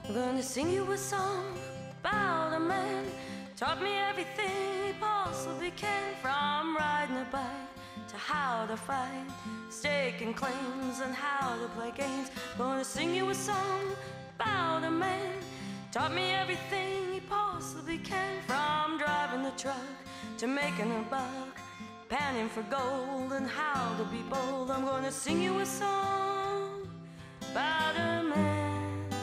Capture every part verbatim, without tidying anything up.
I'm gonna sing you a song about a man. Taught me everything he possibly can, from riding a bike to how to fight, staking claims and how to play games. Gonna sing you a song about a man. Taught me everything he possibly can, from driving the truck to making a buck, panning for gold and how to be bold. I'm gonna sing you a song about a man.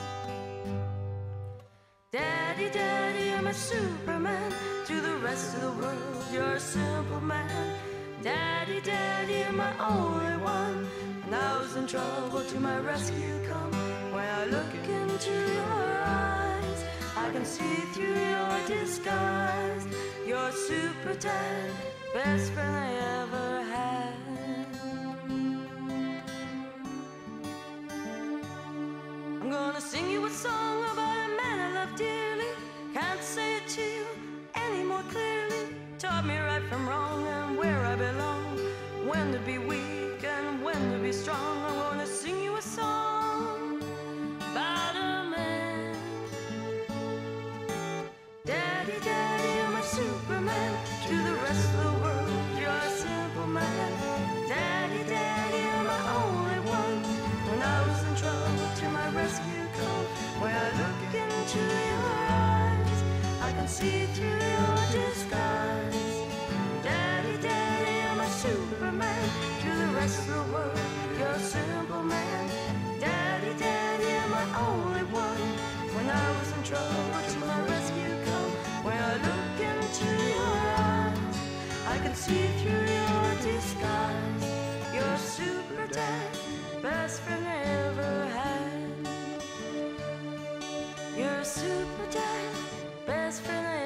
Daddy, Daddy, you're my Superman. To the rest of the world, you're a simple man. Daddy, Daddy, you're my only one. When I was in trouble, to my rescue come. When I look into your eyes, I can see through your disguise. You're super dad, best friend I ever had. I'm gonna sing you a song about a man I love dearly. Can't say it to you any more clearly. Taught me right from wrong and where I belong, when to be weak and when to be strong. I'm gonna sing you a song about a man. Daddy, Daddy, you're my Superman. To the rest of the world, you're a simple man. Daddy, Daddy, you're my only one. When I was in trouble, to my rescue come. When I look into your eyes, I can see through your disguise. Daddy, Daddy, you're my Superman. To the rest of the world, you're a simple man. Daddy, Daddy, you're my only one. When I was in trouble, to my rescue come. When I look into your eyes, I can see through your disguise. You're a super dad, best friend I ever had. You're a super dad, best friend I